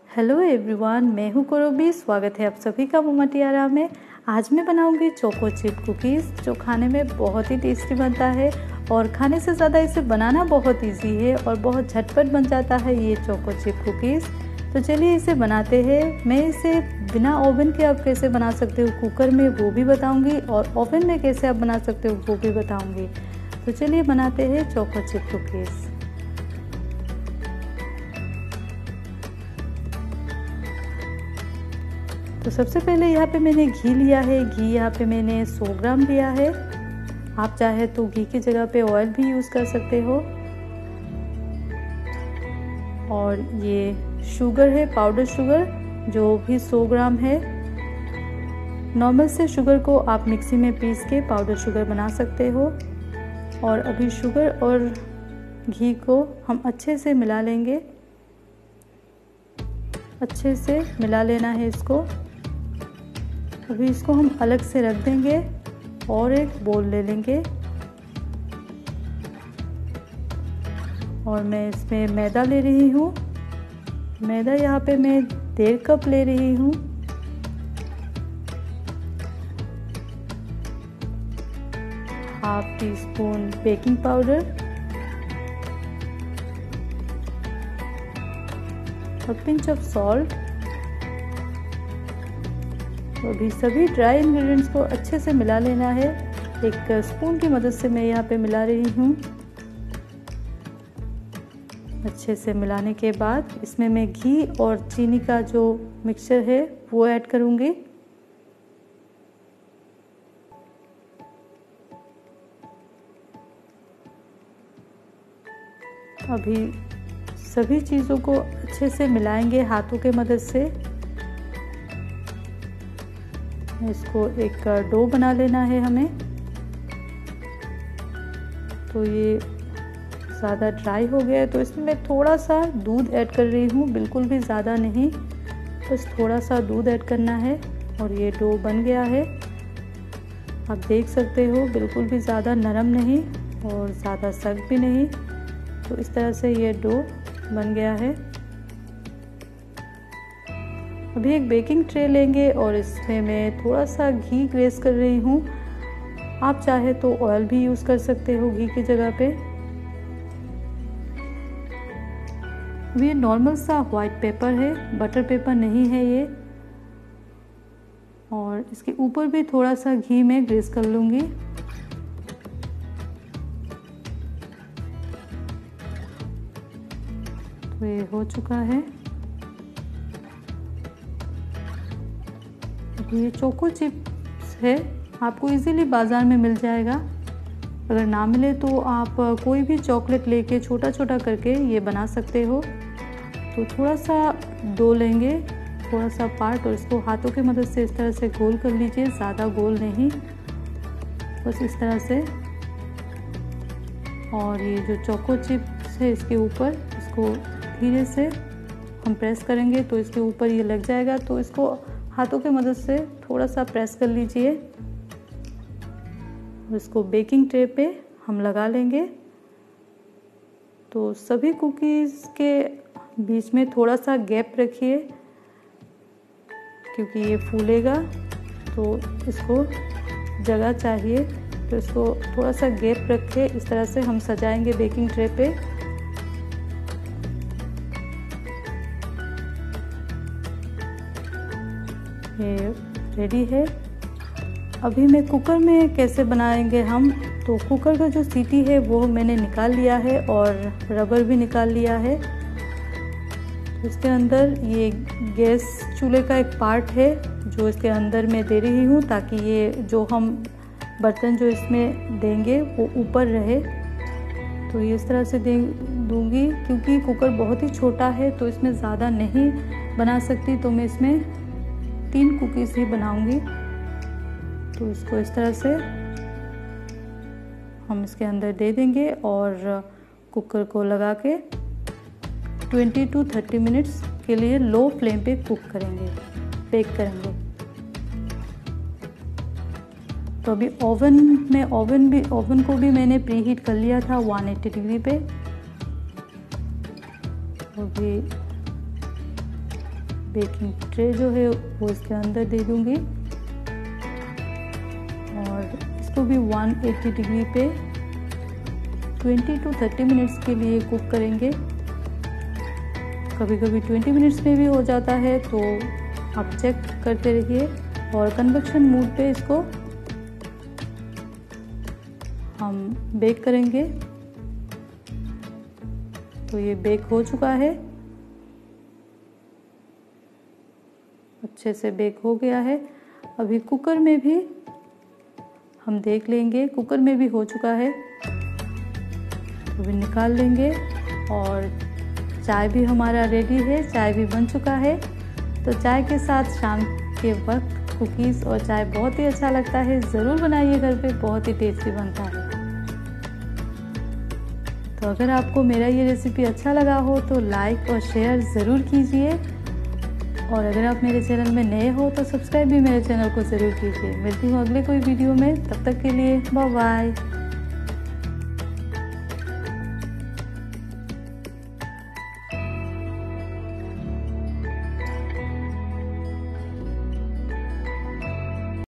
Hello everyone, मैं हूँ करोबी। स्वागत है आप सभी का मोमा टियारा में। आज मैं बनाऊंगी चोको चिप कुकीज़, जो खाने में बहुत ही टेस्टी बनता है और खाने से ज़्यादा इसे बनाना बहुत इजी है और बहुत झटपट बन जाता है ये चोको चिप कुकीज़। तो चलिए इसे बनाते हैं। मैं इसे बिना ओवन के आप कैसे बना सकते हो कुकर में वो भी बताऊँगी और ओवन में कैसे आप बना सकते हो वो भी बताऊँगी। तो चलिए बनाते हैं चोको चिप कुकीज़। तो सबसे पहले यहाँ पे मैंने घी लिया है। घी यहाँ पे मैंने 100 ग्राम लिया है। आप चाहे तो घी की जगह पे ऑयल भी यूज़ कर सकते हो। और ये शुगर है, पाउडर शुगर, जो भी 100 ग्राम है। नॉर्मल से शुगर को आप मिक्सी में पीस के पाउडर शुगर बना सकते हो। और अभी शुगर और घी को हम अच्छे से मिला लेंगे। अच्छे से मिला लेना है इसको। अभी इसको हम अलग से रख देंगे और एक बोल ले लेंगे। और मैं इसमें मैदा ले रही हूँ। मैदा यहाँ पे मैं 1.5 कप ले रही हूँ। Half teaspoon baking powder और पिंच ऑफ सॉल्ट। तो अभी सभी ड्राई इंग्रेडिएंट्स को अच्छे से मिला लेना है। एक स्पून की मदद से मैं यहाँ पे मिला रही हूँ। अच्छे से मिलाने के बाद इसमें मैं घी और चीनी का जो मिक्सचर है वो ऐड करूँगी। अभी सभी चीज़ों को अच्छे से मिलाएंगे हाथों के मदद से। इसको एक डो बना लेना है हमें। तो ये ज़्यादा ड्राई हो गया है तो इसमें मैं थोड़ा सा दूध ऐड कर रही हूँ, बिल्कुल भी ज़्यादा नहीं, बस थोड़ा सा दूध ऐड करना है। और ये डो बन गया है, आप देख सकते हो, बिल्कुल भी ज़्यादा नरम नहीं और ज़्यादा सख्त भी नहीं। तो इस तरह से ये डो बन गया है। अभी एक बेकिंग ट्रे लेंगे और इसमें मैं थोड़ा सा घी ग्रेस कर रही हूँ। आप चाहे तो ऑयल भी यूज़ कर सकते हो घी की जगह पे। ये नॉर्मल सा व्हाइट पेपर है, बटर पेपर नहीं है ये। और इसके ऊपर भी थोड़ा सा घी में ग्रेस कर लूँगी। तो ये हो चुका है। ये चोको चिप्स है, आपको इजीली बाज़ार में मिल जाएगा। अगर ना मिले तो आप कोई भी चॉकलेट लेके छोटा छोटा करके ये बना सकते हो। तो थोड़ा सा डो लेंगे, थोड़ा सा पार्ट, और इसको हाथों की मदद से इस तरह से गोल कर लीजिए। ज़्यादा गोल नहीं, बस इस तरह से। और ये जो चोको चिप्स है इसके ऊपर इसको धीरे से हम प्रेस करेंगे तो इसके ऊपर ये लग जाएगा। तो इसको हाथों की मदद से थोड़ा सा प्रेस कर लीजिए। इसको बेकिंग ट्रे पे हम लगा लेंगे। तो सभी कुकीज़ के बीच में थोड़ा सा गैप रखिए, क्योंकि ये फूलेगा तो इसको जगह चाहिए। तो इसको थोड़ा सा गैप रख के इस तरह से हम सजाएंगे बेकिंग ट्रे पे। ये रेडी है। अभी मैं कुकर में कैसे बनाएंगे हम, तो कुकर का जो सीटी है वो मैंने निकाल लिया है और रबर भी निकाल लिया है। इसके अंदर ये गैस चूल्हे का एक पार्ट है जो इसके अंदर मैं दे रही हूँ, ताकि ये जो हम बर्तन जो इसमें देंगे वो ऊपर रहे। तो ये इस तरह से दूंगी, क्योंकि कुकर बहुत ही छोटा है तो इसमें ज़्यादा नहीं बना सकती। तो मैं इसमें 3 कुकीज़ ही बनाऊंगी। तो इसको इस तरह से हम इसके अंदर दे देंगे और कुकर को लगा के 20 to 30 मिनट्स के लिए लो फ्लेम पे कुक करेंगे, बेक करेंगे। तो अभी ओवन को भी मैंने प्री हीट कर लिया था 180 डिग्री पे। अभी बेकिंग ट्रे जो है वो इसके अंदर दे दूंगी और इसको भी 180 डिग्री पे 20 to 30 मिनट्स के लिए कुक करेंगे। कभी कभी 20 मिनट्स में भी हो जाता है, तो आप चेक करते रहिए। और कन्वेक्शन मोड पे इसको हम बेक करेंगे। तो ये बेक हो चुका है, अच्छे से बेक हो गया है। अभी कुकर में भी हम देख लेंगे, कुकर में भी हो चुका है। अभी निकाल लेंगे और चाय भी हमारा रेडी है, चाय भी बन चुका है। तो चाय के साथ शाम के वक्त कुकीज़ और चाय बहुत ही अच्छा लगता है। ज़रूर बनाइए घर पे, बहुत ही टेस्टी बनता है। तो अगर आपको मेरा ये रेसिपी अच्छा लगा हो तो लाइक और शेयर ज़रूर कीजिए। और अगर आप मेरे चैनल में नए हो तो सब्सक्राइब भी मेरे चैनल को ज़रूर कीजिए। मिलती हूँ अगले कोई वीडियो में, तब तक के लिए बाय बाय।